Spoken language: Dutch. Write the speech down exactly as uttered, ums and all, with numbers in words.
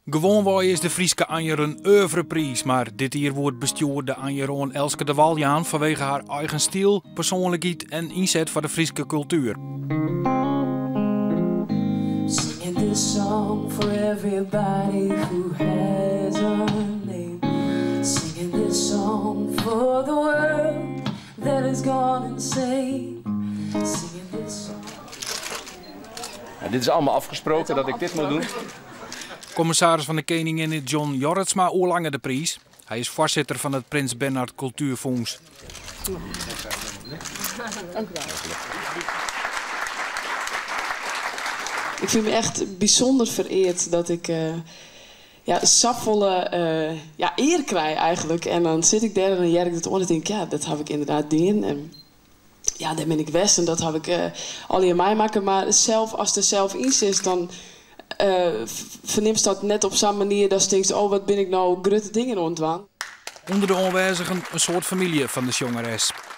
Gewoon wij is de Frieske Anjer een oeuvreprijs, maar dit hier wordt bestuurd de Anjeroon Elske de Waljaan vanwege haar eigen stijl, persoonlijkheid en inzet voor de Frieske cultuur. Singing this song for everybody who has a name. Singing this song for the world that has gone insane. Singing this song. Ja, dit is allemaal afgesproken dat ik dit moet doen. Commissaris van de Koningin John Jorritsma oorlange de prijs. Hij is voorzitter van het Prins Bernhard Cultuurfonds. Dank u wel. Ik vind me echt bijzonder vereerd dat ik uh, ja, sapvolle uh, ja, eer krijg eigenlijk. En dan zit ik daar en dan jerk ik het om en denk ik, ja, dat heb ik inderdaad gedaan. En ja, daar ben ik best en dat heb ik uh, al in mij maken. Maar zelf, als er zelf in zit, dan uh, verneemt dat net op zo'n manier dat je denkt, oh, wat ben ik nou grote dingen ontwaan. Onder de aanwezigen een soort familie van de jongeres.